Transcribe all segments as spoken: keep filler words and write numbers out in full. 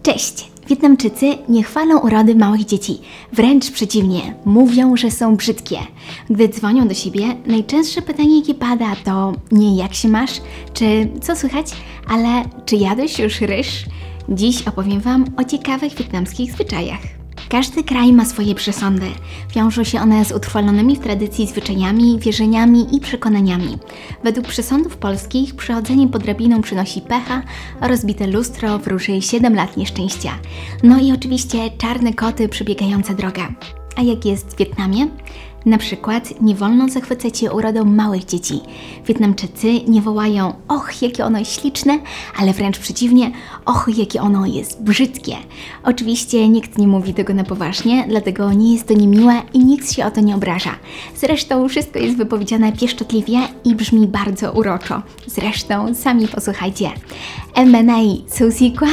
Cześć! Wietnamczycy nie chwalą urody małych dzieci, wręcz przeciwnie, mówią, że są brzydkie. Gdy dzwonią do siebie, najczęstsze pytanie, jakie pada, to nie jak się masz, czy co słychać, ale czy jadłeś już ryż? Dziś opowiem Wam o ciekawych wietnamskich zwyczajach. Każdy kraj ma swoje przesądy. Wiążą się one z utrwalonymi w tradycji zwyczajami, wierzeniami i przekonaniami. Według przesądów polskich przechodzenie pod drabiną przynosi pecha, a rozbite lustro wróży siedem lat nieszczęścia. No i oczywiście czarne koty przebiegające drogę. A jak jest w Wietnamie? Na przykład nie wolno zachwycać się urodą małych dzieci. Wietnamczycy nie wołają och, jakie ono jest śliczne, ale wręcz przeciwnie, och, jakie ono jest brzydkie. Oczywiście nikt nie mówi tego na poważnie, dlatego nie jest to niemiłe i nikt się o to nie obraża. Zresztą wszystko jest wypowiedziane pieszczotliwie i brzmi bardzo uroczo. Zresztą sami posłuchajcie. Em bên này sushi quá.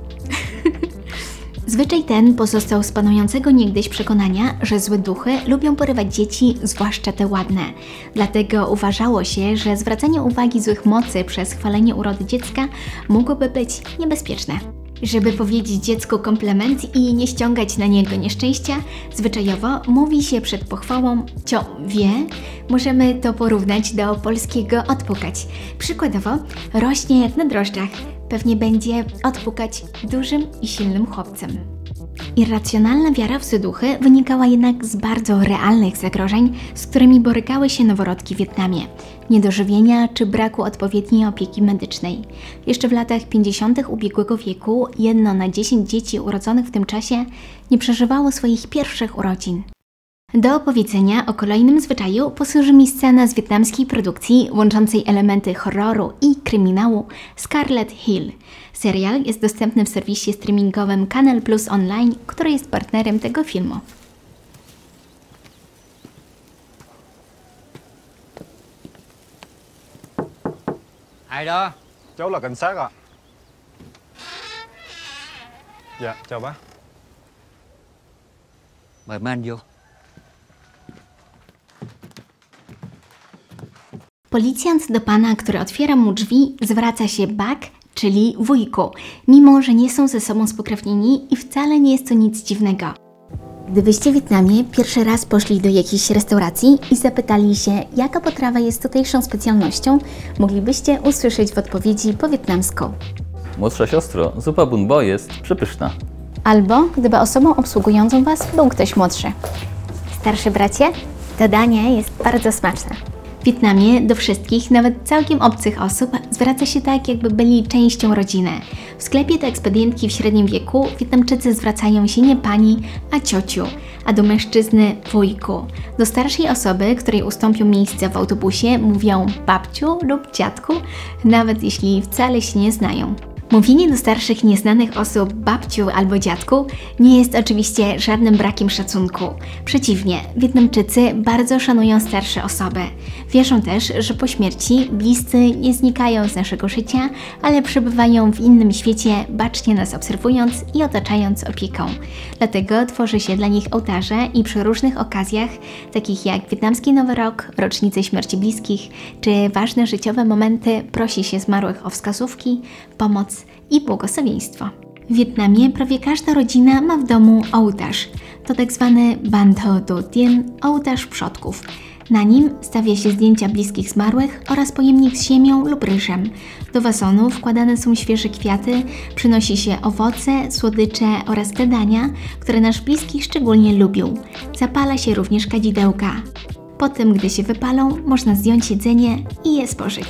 Zwyczaj ten pozostał z panującego niegdyś przekonania, że złe duchy lubią porywać dzieci, zwłaszcza te ładne. Dlatego uważało się, że zwracanie uwagi złych mocy przez chwalenie urody dziecka mogłoby być niebezpieczne. Żeby powiedzieć dziecku komplement i nie ściągać na niego nieszczęścia, zwyczajowo mówi się przed pochwałą cio wie. Możemy to porównać do polskiego odpukać. Przykładowo, rośnie jak na drożdżach. Pewnie będzie odpukać dużym i silnym chłopcem. Irracjonalna wiara w złe duchy wynikała jednak z bardzo realnych zagrożeń, z którymi borykały się noworodki w Wietnamie. Niedożywienia czy braku odpowiedniej opieki medycznej. Jeszcze w latach pięćdziesiątych ubiegłego wieku jedno na dziesięć dzieci urodzonych w tym czasie nie przeżywało swoich pierwszych urodzin. Do opowiedzenia o kolejnym zwyczaju posłuży mi scena z wietnamskiej produkcji łączącej elementy horroru i kryminału Scarlet Hill. Serial jest dostępny w serwisie streamingowym Canal Plus Online, który jest partnerem tego filmu. Ai đó? Cháu là cảnh sát ạ. Dạ, chào bác. Mời mấy anh vô. Policjant do pana, który otwiera mu drzwi, zwraca się bak, czyli wujku, mimo że nie są ze sobą spokrewnieni i wcale nie jest to nic dziwnego. Gdybyście w Wietnamie pierwszy raz poszli do jakiejś restauracji i zapytali się, jaka potrawa jest tutejszą specjalnością, moglibyście usłyszeć w odpowiedzi po wietnamsku. Młodsza siostro, zupa bun bo jest przepyszna. Albo gdyby osobą obsługującą Was był ktoś młodszy. Starszy bracie, to danie jest bardzo smaczne. W Wietnamie do wszystkich, nawet całkiem obcych osób zwraca się tak, jakby byli częścią rodziny. W sklepie do ekspedientki w średnim wieku Wietnamczycy zwracają się nie pani, a ciociu, a do mężczyzny wujku. Do starszej osoby, której ustąpią miejsce w autobusie, mówią babciu lub dziadku, nawet jeśli wcale się nie znają. Mówienie do starszych nieznanych osób babciu albo dziadku nie jest oczywiście żadnym brakiem szacunku. Przeciwnie, Wietnamczycy bardzo szanują starsze osoby. Wierzą też, że po śmierci bliscy nie znikają z naszego życia, ale przebywają w innym świecie, bacznie nas obserwując i otaczając opieką. Dlatego tworzy się dla nich ołtarze i przy różnych okazjach, takich jak wietnamski Nowy Rok, rocznice śmierci bliskich czy ważne życiowe momenty, prosi się zmarłych o wskazówki, pomoc i błogosławieństwo. W Wietnamie prawie każda rodzina ma w domu ołtarz. To tak zwany ban thờ tổ tiên, ołtarz przodków. Na nim stawia się zdjęcia bliskich zmarłych oraz pojemnik z ziemią lub ryżem. Do wazonu wkładane są świeże kwiaty, przynosi się owoce, słodycze oraz te dania, które nasz bliski szczególnie lubił. Zapala się również kadzidełka. Potem, gdy się wypalą, można zdjąć jedzenie i je spożyć.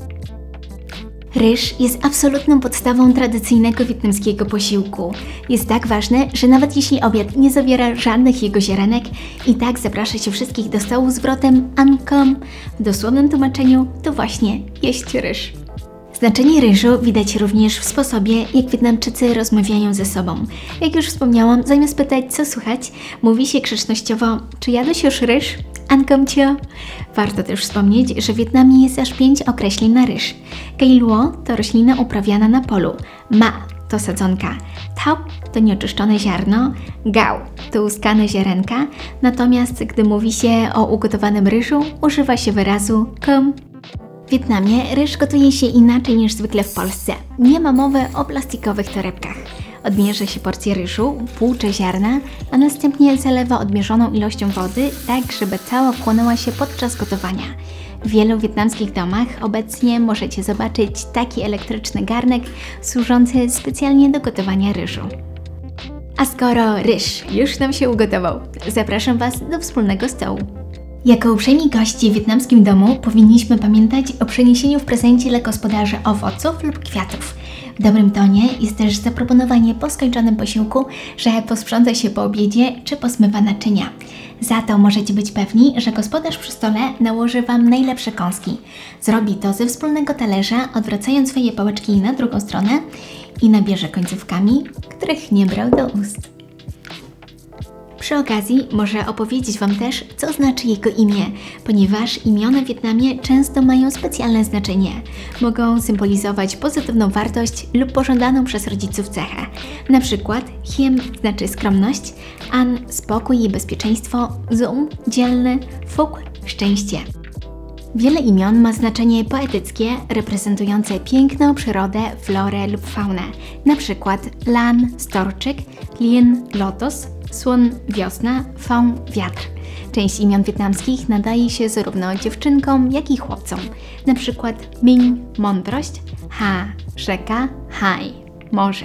Ryż jest absolutną podstawą tradycyjnego wietnamskiego posiłku. Jest tak ważny, że nawet jeśli obiad nie zawiera żadnych jego ziarenek, i tak zaprasza się wszystkich do stołu zwrotem ăn cơm. W dosłownym tłumaczeniu to właśnie jeść ryż. Znaczenie ryżu widać również w sposobie, jak Wietnamczycy rozmawiają ze sobą. Jak już wspomniałam, zamiast pytać, co słychać, mówi się grzecznościowo, czy jadłeś już ryż? Ăn cơm chưa? Warto też wspomnieć, że w Wietnamie jest aż pięć określeń na ryż. Cây lúa to roślina uprawiana na polu. Ma to sadzonka. Thóc to nieoczyszczone ziarno. Gạo to łuskane ziarenka. Natomiast gdy mówi się o ugotowanym ryżu, używa się wyrazu cơm. W Wietnamie ryż gotuje się inaczej niż zwykle w Polsce. Nie ma mowy o plastikowych torebkach. Odmierza się porcję ryżu, płucze ziarna, a następnie zalewa odmierzoną ilością wody, tak żeby cała chłonęła się podczas gotowania. W wielu wietnamskich domach obecnie możecie zobaczyć taki elektryczny garnek służący specjalnie do gotowania ryżu. A skoro ryż już nam się ugotował, zapraszam Was do wspólnego stołu. Jako uprzejmi goście w wietnamskim domu powinniśmy pamiętać o przyniesieniu w prezencie dla gospodarzy owoców lub kwiatów. W dobrym tonie jest też zaproponowanie po skończonym posiłku, że posprząta się po obiedzie czy posmywa naczynia. Za to możecie być pewni, że gospodarz przy stole nałoży Wam najlepsze kąski. Zrobi to ze wspólnego talerza, odwracając swoje pałeczki na drugą stronę i nabierze końcówkami, których nie brał do ust. Przy okazji może opowiedzieć Wam też, co znaczy jego imię, ponieważ imiona w Wietnamie często mają specjalne znaczenie. Mogą symbolizować pozytywną wartość lub pożądaną przez rodziców cechę. Na przykład Hiem znaczy skromność, An spokój i bezpieczeństwo, Zum dzielny, Phuc szczęście. Wiele imion ma znaczenie poetyckie, reprezentujące piękną przyrodę, florę lub faunę. Na przykład Lan storczyk, Lien lotos, Słon wiosna, Phong wiatr. Część imion wietnamskich nadaje się zarówno dziewczynkom, jak i chłopcom. Na przykład Minh mądrość, Ha rzeka, Hai morze.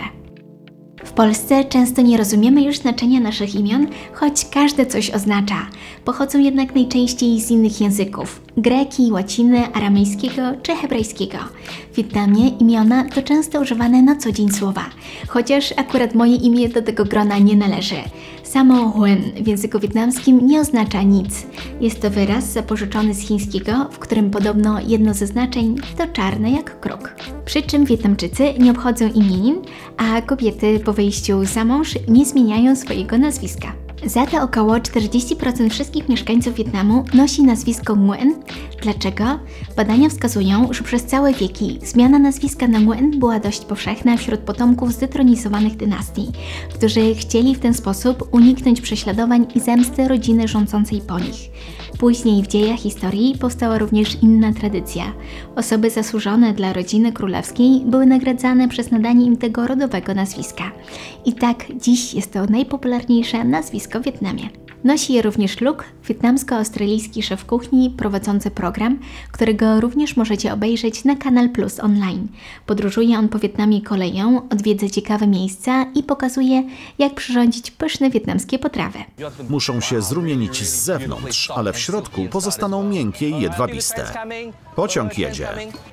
W Polsce często nie rozumiemy już znaczenia naszych imion, choć każde coś oznacza. Pochodzą jednak najczęściej z innych języków: greki, łaciny, aramejskiego czy hebrajskiego. W Wietnamie imiona to często używane na co dzień słowa, chociaż akurat moje imię do tego grona nie należy. Samo Huen w języku wietnamskim nie oznacza nic. Jest to wyraz zapożyczony z chińskiego, w którym podobno jedno ze znaczeń to czarne jak kruk. Przy czym Wietnamczycy nie obchodzą imienin, a kobiety po wyjściu za mąż nie zmieniają swojego nazwiska. Za to około czterdzieści procent wszystkich mieszkańców Wietnamu nosi nazwisko Nguyen. Dlaczego? Badania wskazują, że przez całe wieki zmiana nazwiska na Nguyen była dość powszechna wśród potomków zdetronizowanych dynastii, którzy chcieli w ten sposób uniknąć prześladowań i zemsty rodziny rządzącej po nich. Później w dziejach historii powstała również inna tradycja. Osoby zasłużone dla rodziny królewskiej były nagradzane przez nadanie im tego rodowego nazwiska. I tak dziś jest to najpopularniejsze nazwisko w Wietnamie. Nosi je również Luc, wietnamsko-australijski szef kuchni prowadzący program, którego również możecie obejrzeć na Kanal Plus online. Podróżuje on po Wietnamie koleją, odwiedza ciekawe miejsca i pokazuje, jak przyrządzić pyszne wietnamskie potrawy. Muszą się zrumienić z zewnątrz, ale w środku pozostaną miękkie i jedwabiste. Pociąg jedzie.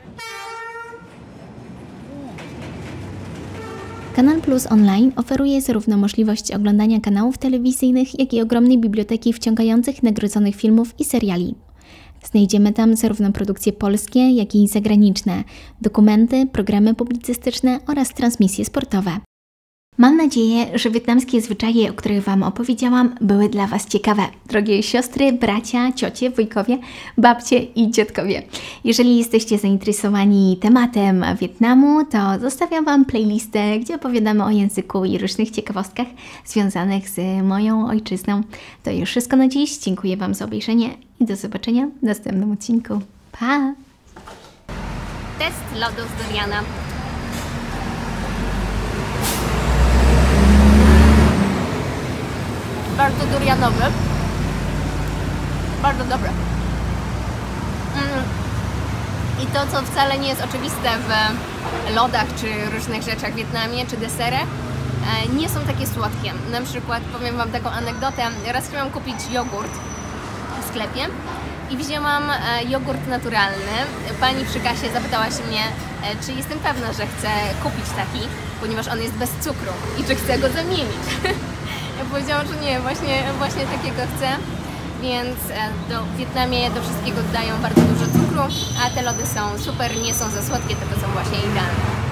Kanal Plus Online oferuje zarówno możliwość oglądania kanałów telewizyjnych, jak i ogromnej biblioteki wciągających nagrodzonych filmów i seriali. Znajdziemy tam zarówno produkcje polskie, jak i zagraniczne, dokumenty, programy publicystyczne oraz transmisje sportowe. Mam nadzieję, że wietnamskie zwyczaje, o których Wam opowiedziałam, były dla Was ciekawe. Drogie siostry, bracia, ciocie, wujkowie, babcie i dziadkowie. Jeżeli jesteście zainteresowani tematem Wietnamu, to zostawiam Wam playlistę, gdzie opowiadamy o języku i różnych ciekawostkach związanych z moją ojczyzną. To już wszystko na dziś. Dziękuję Wam za obejrzenie i do zobaczenia w następnym odcinku. Pa! Test lodu z duriana. Bardzo durianowy. Bardzo dobry. Mm. I to, co wcale nie jest oczywiste w lodach, czy różnych rzeczach w Wietnamie, czy deserach, nie są takie słodkie. Na przykład, powiem Wam taką anegdotę. Raz chciałam kupić jogurt w sklepie i wzięłam jogurt naturalny. Pani przy kasie zapytała się mnie, czy jestem pewna, że chcę kupić taki, ponieważ on jest bez cukru i czy chcę go zamienić. Ja powiedziałam, że nie, właśnie, właśnie takiego chcę, więc do, w Wietnamie do wszystkiego dodają bardzo dużo cukru, a te lody są super, nie są za słodkie, tylko są właśnie idealne.